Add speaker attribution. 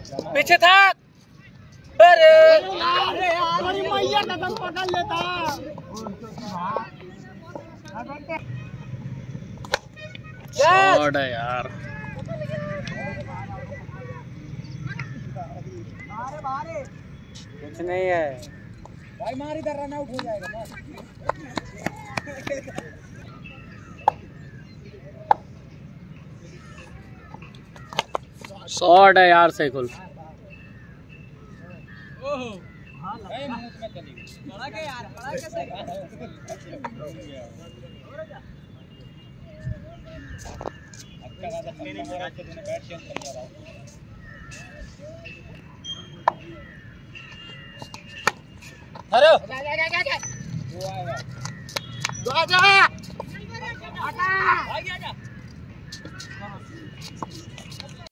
Speaker 1: पीछे था। अरे
Speaker 2: मैया कदम पकड़ लेता।
Speaker 1: शॉट है यार। कुछ नहीं है
Speaker 2: भाई, मार इधर रन आउट हो जाएगा।
Speaker 1: शॉट है यार सैफुल।
Speaker 2: अरे